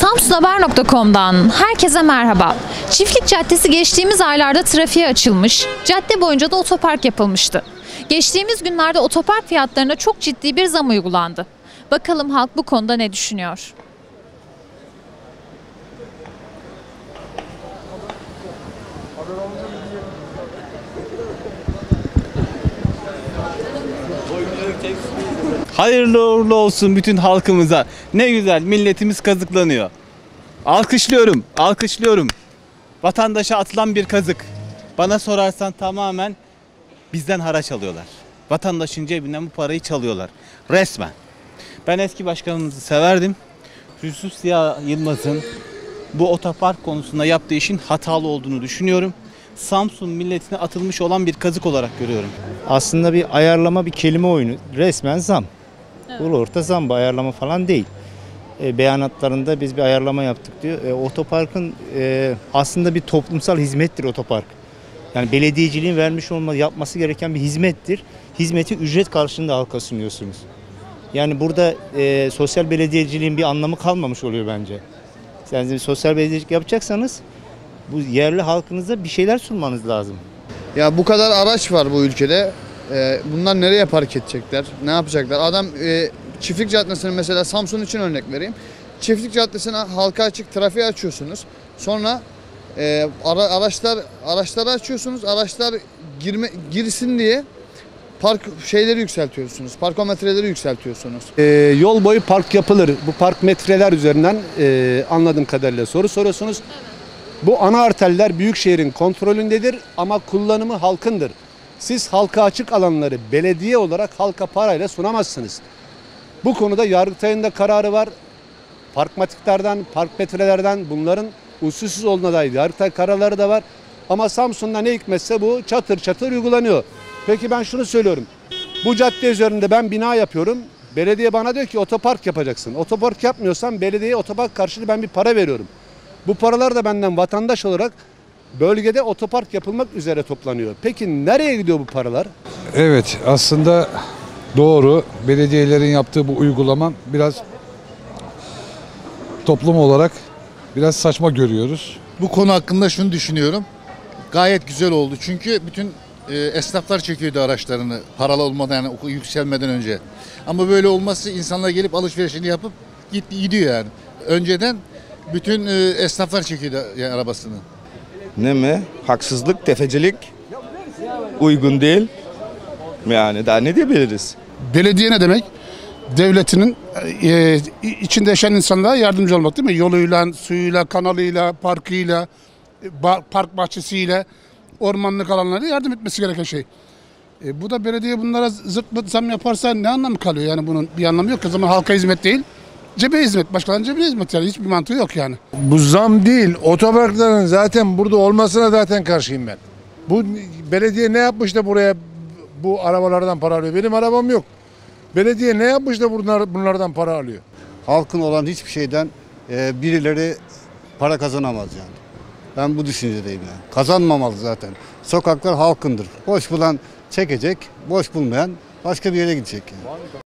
Samsunhaber.com'dan herkese merhaba. Çiftlik Caddesi geçtiğimiz aylarda trafiğe açılmış, cadde boyunca da otopark yapılmıştı. Geçtiğimiz günlerde otopark fiyatlarına çok ciddi bir zam uygulandı. Bakalım halk bu konuda ne düşünüyor? Hayırlı uğurlu olsun bütün halkımıza. Ne güzel milletimiz kazıklanıyor. Alkışlıyorum, alkışlıyorum. Vatandaşa atılan bir kazık. Bana sorarsan tamamen bizden haraç alıyorlar. Vatandaşın cebinden bu parayı çalıyorlar. Resmen. Ben eski başkanımızı severdim. Yusuf Ziya Yılmaz'ın bu otopark konusunda yaptığı işin hatalı olduğunu düşünüyorum. Samsun milletine atılmış olan bir kazık olarak görüyorum. Aslında bir ayarlama, bir kelime oyunu. Resmen zam. Ulu orta zam, bu ayarlama falan değil. Beyanatlarında biz bir ayarlama yaptık diyor. Otoparkın aslında bir toplumsal hizmettir otopark. Yani belediyeciliğin yapması gereken bir hizmettir. Hizmeti ücret karşılığında halka sunuyorsunuz. Yani burada sosyal belediyeciliğin bir anlamı kalmamış oluyor bence. Yani sosyal belediyecilik yapacaksanız bu yerli halkınıza bir şeyler sunmanız lazım. Ya bu kadar araç var bu ülkede. Bunlar nereye park edecekler? Ne yapacaklar? Adam Çiftlik Caddesi'ni mesela Samsun için örnek vereyim. Çiftlik Caddesi'ne halka açık trafiği açıyorsunuz. Sonra araçları açıyorsunuz. Araçlar girsin diye park şeyleri yükseltiyorsunuz. Parkometreleri yükseltiyorsunuz. Yol boyu park yapılır. Bu park metreler üzerinden anladığım kadarıyla soru soruyorsunuz. Bu ana arterler büyükşehirin kontrolündedir ama kullanımı halkındır. Siz halka açık alanları belediye olarak halka parayla sunamazsınız. Bu konuda Yargıtay'ın da kararı var. Parkmatiklerden, park metrelerden bunların usulsüz olduğuna dair Yargıtay kararları da var. Ama Samsun'da ne hikmetse bu çatır çatır uygulanıyor. Peki ben şunu söylüyorum. Bu cadde üzerinde ben bina yapıyorum. Belediye bana diyor ki otopark yapacaksın. Otopark yapmıyorsan belediyeye otopark karşılığı ben bir para veriyorum. Bu paralar da benden vatandaş olarak bölgede otopark yapılmak üzere toplanıyor. Peki nereye gidiyor bu paralar? Evet, aslında doğru. Belediyelerin yaptığı bu uygulama biraz toplum olarak biraz saçma görüyoruz. Bu konu hakkında şunu düşünüyorum. Gayet güzel oldu. Çünkü bütün esnaflar çekiyordu araçlarını paralı olmadan, yani yükselmeden önce. Ama böyle olması insanlar gelip alışverişini yapıp gidiyor yani. Önceden bütün esnaflar çekiyordu yani arabasını. Ne mi? Haksızlık, tefecilik uygun değil. Yani daha ne diyebiliriz? Belediye ne demek? Devletinin içinde yaşayan insanlara yardımcı olmak değil mi? Yoluyla, suyuyla, kanalıyla, parkıyla, park bahçesiyle, ormanlık alanlara yardım etmesi gereken şey. Bu da belediye bunlara zırt pırt zam yaparsa ne anlamı kalıyor? Yani bunun bir anlamı yok. O zaman halka hizmet değil, cebe hizmet. Başkalarının cebine hizmet, yani hiçbir mantığı yok yani. Bu zam değil, otoparkların zaten burada olmasına zaten karşıyım ben. Bu belediye ne yapmış da buraya bu arabalardan para alıyor? Benim arabam yok. Belediye ne yapmış da bunlardan para alıyor? Halkın olan hiçbir şeyden birileri para kazanamaz yani. Ben bu düşüncedeyim yani. Kazanmamalı zaten. Sokaklar halkındır. Boş bulan çekecek, boş bulmayan başka bir yere gidecek yani.